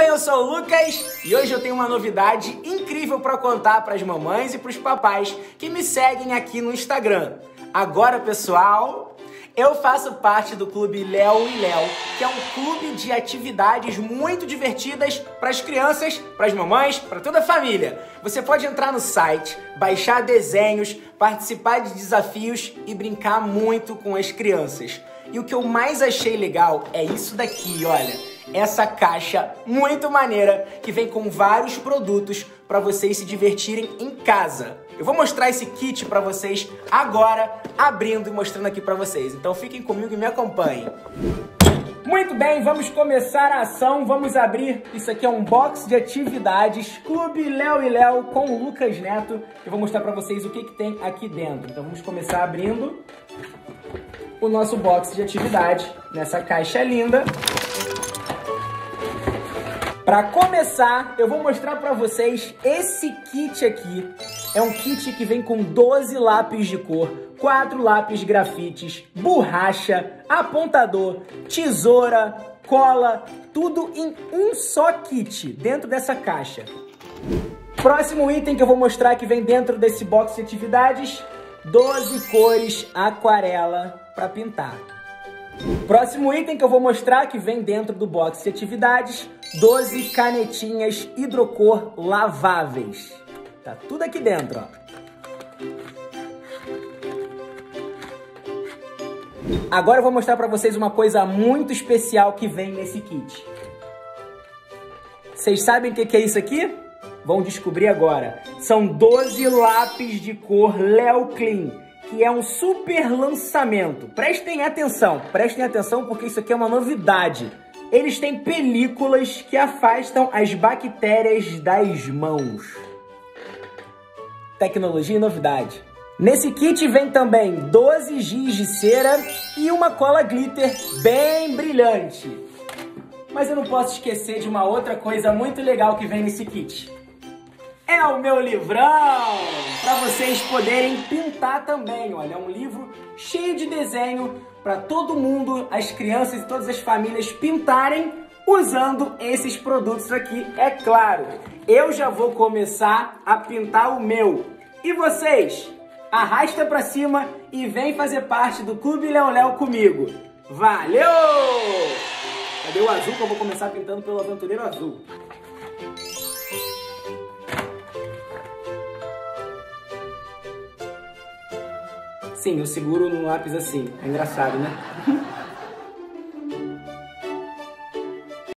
eu sou o Lucas e hoje eu tenho uma novidade incrível para contar para as mamães e para os papais que me seguem aqui no Instagram. Agora, pessoal, eu faço parte do Clube Léo e Léo, que é um clube de atividades muito divertidas para as crianças, para as mamães, para toda a família. Você pode entrar no site, baixar desenhos, participar de desafios e brincar muito com as crianças. E o que eu mais achei legal é isso daqui, olha. Essa caixa muito maneira que vem com vários produtos para vocês se divertirem em casa. Eu vou mostrar esse kit para vocês agora, abrindo e mostrando aqui para vocês. Então fiquem comigo e me acompanhem. Muito bem, vamos começar a ação. Vamos abrir. Isso aqui é um box de atividades Clube Léo e Léo com o Lucas Neto. Eu vou mostrar para vocês o que tem aqui dentro. Então vamos começar abrindo o nosso box de atividade nessa caixa linda. Para começar, eu vou mostrar para vocês esse kit aqui. É um kit que vem com 12 lápis de cor, 4 lápis grafites, borracha, apontador, tesoura, cola, tudo em um só kit dentro dessa caixa. Próximo item que eu vou mostrar que vem dentro desse box de atividades, 12 cores aquarela para pintar. Próximo item que eu vou mostrar que vem dentro do box de atividades, 12 canetinhas hidrocor laváveis. Tá tudo aqui dentro, ó. Agora eu vou mostrar pra vocês uma coisa muito especial que vem nesse kit. Vocês sabem o que é isso aqui? Vão descobrir agora. São 12 lápis de cor Léo Clean, que é um super lançamento. Prestem atenção porque isso aqui é uma novidade. Eles têm películas que afastam as bactérias das mãos. Tecnologia e novidade. Nesse kit vem também 12 giz de cera e uma cola glitter bem brilhante. Mas eu não posso esquecer de uma outra coisa muito legal que vem nesse kit. É o meu livrão! Para vocês poderem pintar também, olha, é um livro cheio de desenho para todo mundo, as crianças e todas as famílias pintarem usando esses produtos aqui, é claro. Eu já vou começar a pintar o meu. E vocês? Arrasta para cima e vem fazer parte do Clube Léo Léo comigo. Valeu! Cadê o azul que eu vou começar pintando pelo aventureiro azul? Sim, eu seguro no lápis assim. É engraçado, né?